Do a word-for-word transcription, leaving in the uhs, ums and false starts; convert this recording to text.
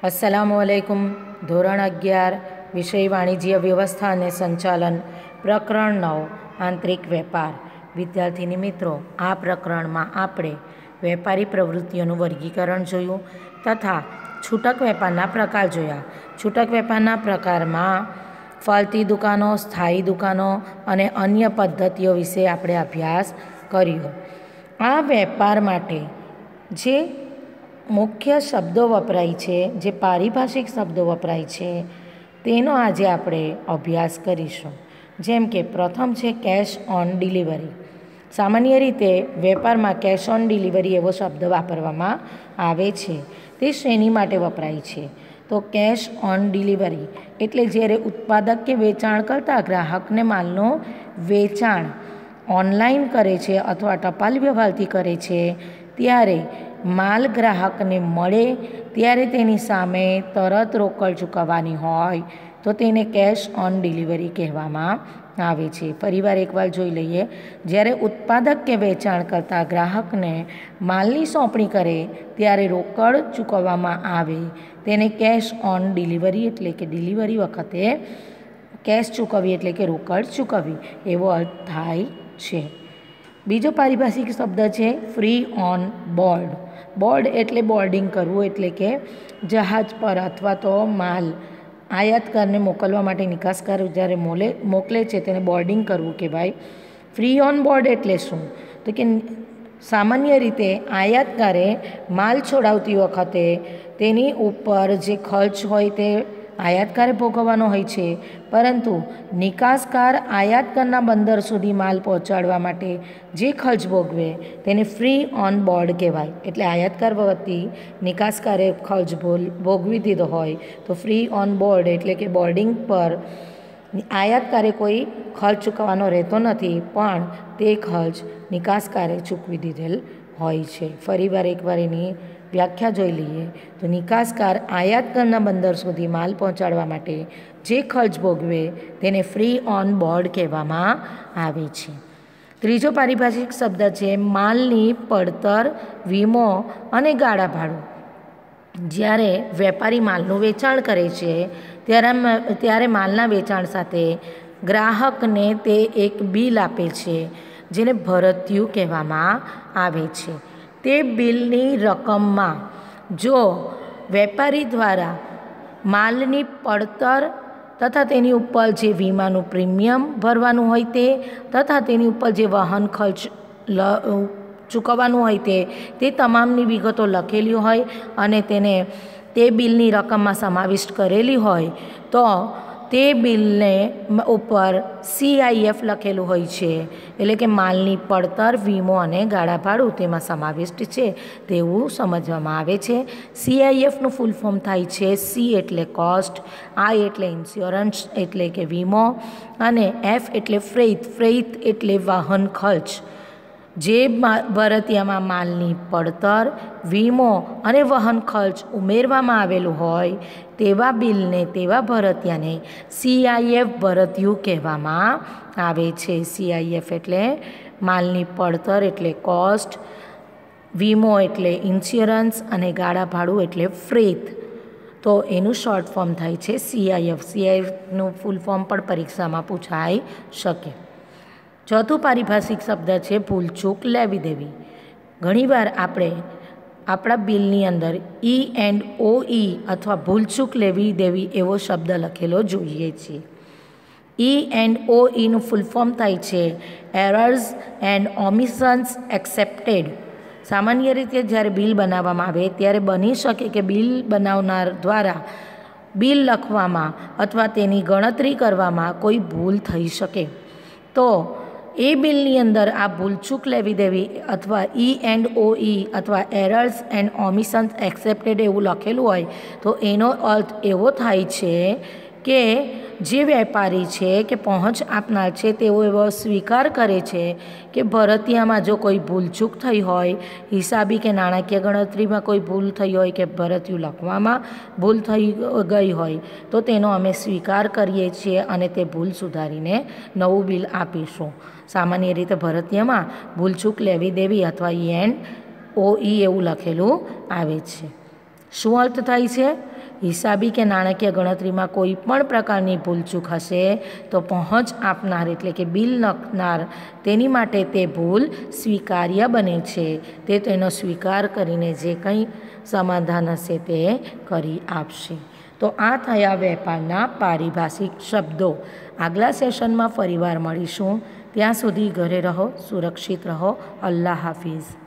अस्सलामुअलैकुम। ધોરણ અગિયાર વિષય વાણિજ્ય વ્યવસ્થા અને સંચાલન, પ્રકરણ નવ આંતરિક વેપાર. વિદ્યાર્થીની મિત્રો, આ પ્રકરણમાં આપણે વેપારી પ્રવૃત્તિઓનું વર્ગીકરણ જોયું તથા છૂટક વેપારના પ્રકાર જોયા. છૂટક વેપારના પ્રકારમાં ફરતી દુકાનો, સ્થાયી દુકાનો અને અન્ય પદ્ધતિઓ વિશે આપણે અભ્યાસ કર્યો. આ વેપાર માટે જે મુખ્ય શબ્દો વપરાય છે, જે પારિભાષિક શબ્દો વપરાય છે, તેનો આજે આપણે અભ્યાસ કરીશું. જેમ કે પ્રથમ છે કેશ ઓન ડિલિવરી. સામાન્ય રીતે વેપારમાં કેશ ઓન ડિલિવરી એવો શબ્દ વાપરવામાં આવે છે. તે શેની માટે વપરાય છે? તો કેશ ઓન ડિલિવરી એટલે જ્યારે ઉત્પાદક કે વેચાણ કરતા ગ્રાહકને માલનું વેચાણ ઓનલાઈન કરે છે અથવા ટપાલ વ્યવહારથી કરે છે, ત્યારે માલ ગ્રાહકને મળે ત્યારે તેની સામે તરત રોકડ ચૂકવવાની હોય તો તેને કેશ ઓન ડિલિવરી કહેવામાં આવે છે. ફરીવાર એકવાર જોઈ લઈએ. જ્યારે ઉત્પાદક કે વેચાણ કરતા ગ્રાહકને માલની સોંપણી કરે ત્યારે રોકડ ચૂકવવામાં આવે તેને કેશ ઓન ડિલિવરી એટલે કે ડિલિવરી વખતે કેશ ચૂકવવી એટલે કે રોકડ ચૂકવવી એવો અર્થ થાય છે. બીજો પારિભાષિક શબ્દ છે ફ્રી ઓન બોર્ડ. બોર્ડ એટલે બોર્ડિંગ કરવું, એટલે કે જહાજ પર અથવા તો માલ આયાતકારને મોકલવા માટે નિકાસકાર જ્યારે મોલે મોકલે છે તેને બોર્ડિંગ કરવું કહેવાય. ફ્રી ઓન બોર્ડ એટલે શું? તો કે સામાન્ય રીતે આયાતકારે માલ છોડાવતી વખતે તેની ઉપર જે ખર્ચ હોય તે આયાતકારે ભોગવવાનો હોય છે, પરંતુ નિકાસકાર આયાતકારના બંદર સુધી માલ પહોંચાડવા માટે જે ખર્ચ ભોગવે તેને ફ્રી ઓન બોર્ડ કહેવાય. એટલે આયાતકાર વતી નિકાસકારે ખર્ચ ભોગવી દીધો હોય તો ફ્રી ઓન બોર્ડ એટલે કે બોર્ડિંગ પર આયાતકારે કોઈ ખર્ચ ચૂકવવાનો રહેતો નથી, પણ તે ખર્ચ નિકાસકારે ચૂકવી દીધેલ હોય છે. ફરીવાર એકવાર એની વ્યાખ્યા જોઈ લઈએ તો નિકાસકાર આયાતકારના બંદર સુધી માલ પહોંચાડવા માટે જે ખર્ચ ભોગવે તેને ફ્રી ઓન બોર્ડ કહેવામાં આવે છે. ત્રીજો પારિભાષિક શબ્દ છે માલની પડતર, વીમો અને ગાળા ભાડું. જ્યારે વેપારી માલનું વેચાણ કરે છે ત્યારે ત્યારે માલના વેચાણ સાથે ગ્રાહકને તે એક બિલ આપે છે જેને ભરતીયું કહેવામાં આવે છે. તે બિલની રકમમાં જો વેપારી દ્વારા માલની પડતર તથા તેની ઉપર જે વીમાનું પ્રીમિયમ ભરવાનું હોય તે તથા તેની ઉપર જે વાહન ખર્ચ લ ચૂકવવાનું હોય તે તે તમામની વિગતો લખેલી હોય અને તેને તે બિલની રકમમાં સમાવિષ્ટ કરેલી હોય તો તે બિલને ઉપર સી આઈ એફ લખેલું હોય છે. એટલે કે માલની પડતર, વીમો અને ગાળા ભાડું તેમાં સમાવિષ્ટ છે તેવું સમજવામાં આવે છે. સી આઈ એફનું ફૂલ ફોર્મ થાય છે સી એટલે કોસ્ટ, આઈ એટલે ઇન્સ્યોરન્સ એટલે કે વીમો અને એફ એટલે ફ્રેઇટ, ફ્રેઇટ એટલે વાહન ખર્ચ. જે ભરતીયામાં માલની પડતર, વીમો અને વહન ખર્ચ ઉમેરવામાં આવેલું હોય તેવા બિલને, તેવા ભરતીયાને સી આઈ એફ ભરતીયું કહેવામાં આવે છે. સી આઈ એફ એટલે માલની પડતર એટલે કોસ્ટ, વીમો એટલે ઇન્સ્યોરન્સ અને ગાળા ભાડું એટલે ફ્રેટ. તો એનું શોર્ટ ફોર્મ થાય છે સી આઈ એફ. સી આઈ એફનું ફૂલ ફોર્મ પણ પરીક્ષામાં પૂછાઈ શકે. ચોથું પારિભાષિક શબ્દ છે ભૂલચૂક લેવી દેવી. ઘણીવાર આપણે આપણા બિલની અંદર ઈ એન્ડ ઓ ઈ અથવા ભૂલચૂક લેવી દેવી એવો શબ્દ લખેલો જોઈએ છીએ. ઈ એન્ડ ઓ ઈનું ફૂલ ફોર્મ થાય છે એરર્સ એન્ડ ઓમિશન્સ એક્સેપ્ટેડ. સામાન્ય રીતે જ્યારે બિલ બનાવવામાં આવે ત્યારે બની શકે કે બિલ બનાવનાર દ્વારા બિલ લખવામાં અથવા તેની ગણતરી કરવામાં કોઈ ભૂલ થઈ શકે. તો એ બિલની અંદર આ ભૂલચૂક લેવી દેવી અથવા ઈ એન્ડ ઓ ઈ અથવા એરર્સ એન્ડ ઓમિશન્સ એક્સેપ્ટેડ એવું લખેલું હોય તો એનો અર્થ એવો થાય છે કે જે વેપારી છે કે પહોંચ આપનાર છે તેઓ એવો સ્વીકાર કરે છે કે ભરતીયામાં જો કોઈ ભૂલચૂક થઈ હોય, હિસાબી કે નાણાકીય ગણતરીમાં કોઈ ભૂલ થઈ હોય કે ભરતીયું લખવામાં ભૂલ થઈ ગઈ હોય તો તેનો અમે સ્વીકાર કરીએ છીએ અને તે ભૂલ સુધારીને નવું બિલ આપીશું. સામાન્ય રીતે ભરતીયામાં ભૂલચૂક લેવી દેવી અથવા ઈ એન્ડ ઓ ઈ એવું લખેલું આવે છે. શું અર્થ થાય છે હિસાબી કે નાણાકીય ગણતરીમાં કોઈ પણ પ્રકારની ભૂલચૂક હશે તો પહોંચ આપનાર એટલે કે બિલ લખનાર તેની માટે તે ભૂલ સ્વીકાર્ય બને છે. તે તેનો સ્વીકાર કરીને જે કંઈ સમાધાન હશે તે કરી આપશે. તો આ થયા વેપારના પારિભાષિક શબ્દો. આગલા સેશનમાં ફરીવાર મળીશું. ત્યાં સુધી ઘરે રહો, સુરક્ષિત રહો. અલ્લાહ હાફિઝ.